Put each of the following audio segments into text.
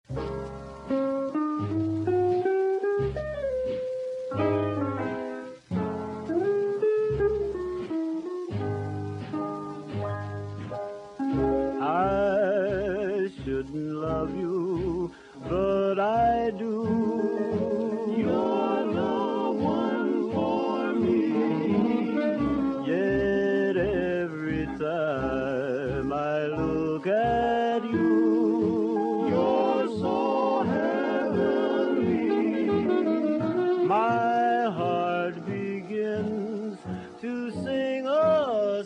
I shouldn't love you, but I do. You're the one for me. Yet every time I look at you, You're so heavenly. my heart begins to sing a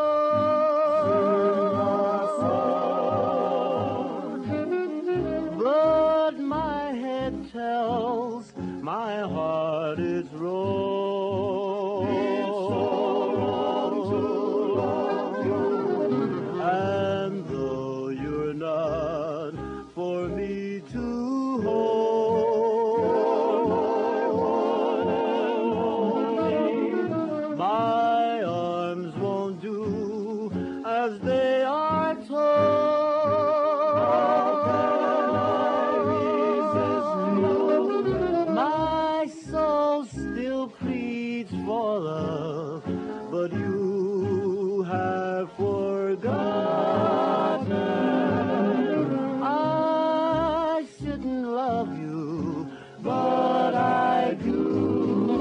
song. But my head tells my heart it's wrong. It's so wrong to love you. And though you're not for me to hold, my arms won't do as they are told. My soul still pleads for love, but you have forgotten. I shouldn't love you, but I do.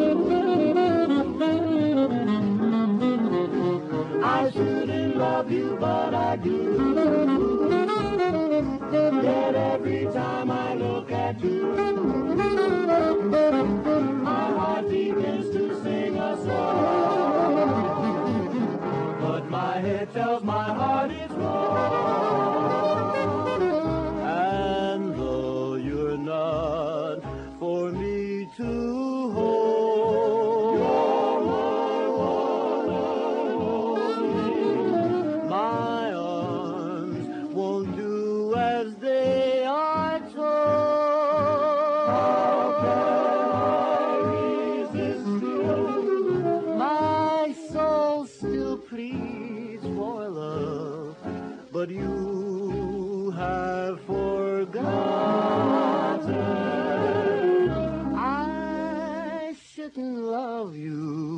I shouldn't love you, but I do. Yet every time I look at you, my heart begins to sing a song. But my head tells my heart it's wrong. And though you're not for me to hold, my arms won't do as they are told. How can I resist you? My soul still pleads for love, but you have forgotten. I shouldn't love you,